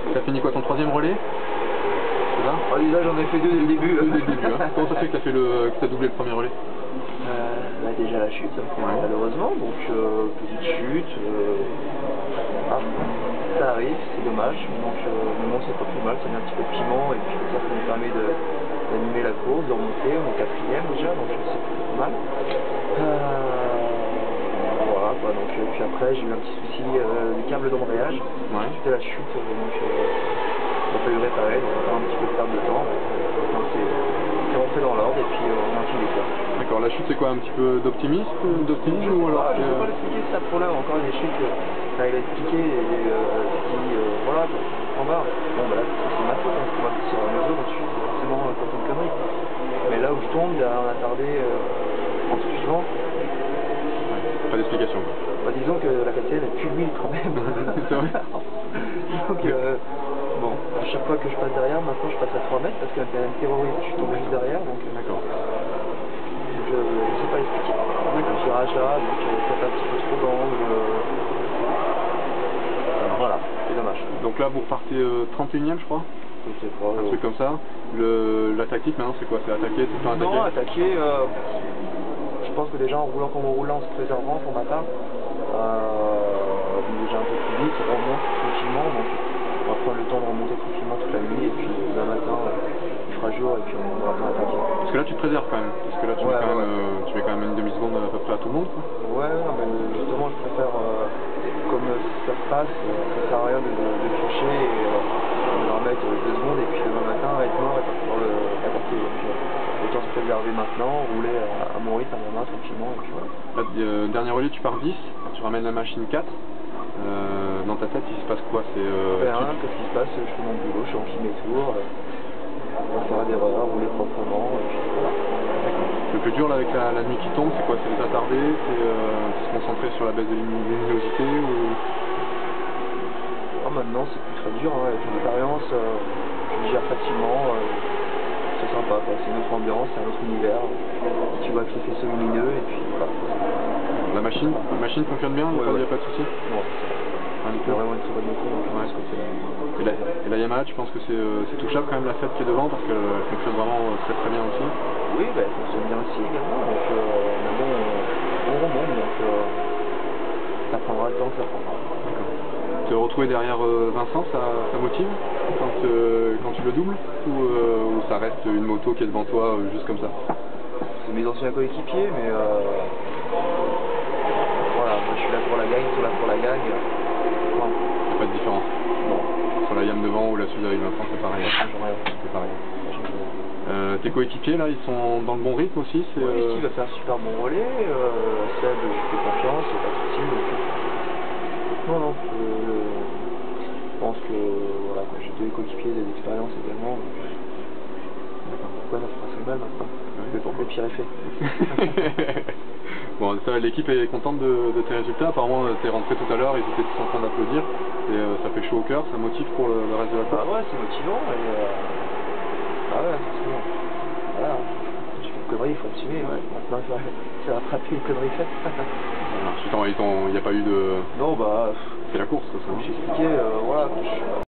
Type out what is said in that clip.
T'as fini quoi, ton 3e relais? C'est ça? Ah, déjà j'en ai fait 2 dès le début. Dès le début, hein. Comment ça fait que t'as doublé le premier relais? Bah déjà la chute, malheureusement, donc petite chute, ça arrive, c'est dommage, donc mais bon c'est pas plus mal, ça met un petit peu de piment et puis ça nous permet d'animer la course, de remonter, on est 4e déjà, donc c'est pas mal. Voilà quoi, donc puis après j'ai eu un petit souci du câble d'embrayage, suite à la chute, donc il a fallu réparer, donc on a un petit peu de perte de temps, donc c'est rentré dans l'ordre et puis on a fini ça. D'accord, la chute c'est quoi, un petit peu d'optimisme ou alors je peux pas l'expliquer ça pour là, encore une chute, il a expliqué et voilà, en bas, bon bah là c'est ma faute, c'est moi qui tire à la maison, donc je suis forcément quand une connerie. Mais là où je tombe, derrière un attardé en suivant. Pas d'explication. Bah, disons que la quatrième elle pue l'huile quand même. C'est vrai. Donc bon, à chaque fois que je passe derrière, maintenant je passe à 3 mètres parce qu'il y a un terroriste, je suis tombé juste derrière, donc d'accord. Je ne sais pas expliquer. Le virage là, donc peut-être un petit peu trop d'angle. Voilà, c'est dommage. Donc là vous repartez 31e je crois? Je sais pas. Un truc comme ça. La tactique maintenant c'est quoi? C'est attaquer, tout le temps attaquer? Non, attaquer, je pense que déjà en roulant comme on roule là, en se préservant pour ma part, déjà un peu plus vite, on remonte tranquillement, donc on va prendre le temps de remonter tranquillement toute la nuit et puis le matin il fera jour et puis on aura le temps d'attaquer. Parce que là tu te réserves quand même, parce que là tu mets quand même une demi-seconde à peu près à tout le monde quoi. Ouais, non, mais justement je préfère, comme ça se passe, ça sert à rien de piocher et de leur mettre 2 secondes et puis demain matin être mort et pas pouvoir l'attaquer. Donc autant se préserver maintenant, rouler à mon rythme, à ma main tranquillement et puis voilà. Là, dernier relais tu pars 10, tu ramènes la machine 4. Dans ta tête il se passe quoi? Qu'est-ce qui se passe? Je fais mon boulot, je suis en mes tours, on va faire d'erreurs, rouler proprement et puis voilà. Le plus dur là avec la nuit qui tombe, c'est quoi? C'est les attardés? C'est se concentrer sur la baisse de luminosité ou... Oh, maintenant c'est plus très dur, hein. Avec l'expérience, je gère facilement, c'est sympa, c'est une autre ambiance, c'est un autre univers. Tu vois que les faisceaux lumineux et puis voilà. La machine fonctionne bien? Il n'y a pas de souci? Non. C'est vraiment une très bonne moto, donc je pense que c'est... Et la Yamaha, tu penses que c'est touchable quand même la Fiat qui est devant parce qu'elle fonctionne vraiment très très bien aussi? Oui, bah, elle fonctionne bien aussi également, donc mais bon, on remonte, donc ça prendra le temps que ça prendra. D'accord. Te retrouver derrière Vincent, ça motive quand tu le doubles ou ça reste une moto qui est devant toi juste comme ça? C'est mes anciens coéquipiers, mais voilà, moi je suis là pour la gagne, ils sont là pour la gagne. Il n'y a pas de différence? Non. Sur la Yam devant ou la suite avec Vincent, c'est pareil? C'est pareil. Tes coéquipiers là, ils sont dans le bon rythme aussi? Oui, Steve va faire un super bon relais, Seb, je lui fais confiance, il n'y a pas de soucis. Non, je pense que voilà, j'ai 2 coéquipiers, des expériences également. Pourquoi ça se passe mal maintenant? Le pire est fait. Bon, l'équipe est contente de tes résultats. Apparemment, t'es rentré tout à l'heure, ils étaient tous en train d'applaudir. Et ça fait chaud au cœur, ça motive pour le reste de la course. Ah ouais, c'est motivant. Et ah ouais, forcément. Voilà, j'ai fait une connerie, il faut assumer. Ouais. Maintenant, il faut rattraper une connerie faite. Il n'y a pas eu de... Non, bah... C'est la course, ça. Comme j'expliquais, voilà.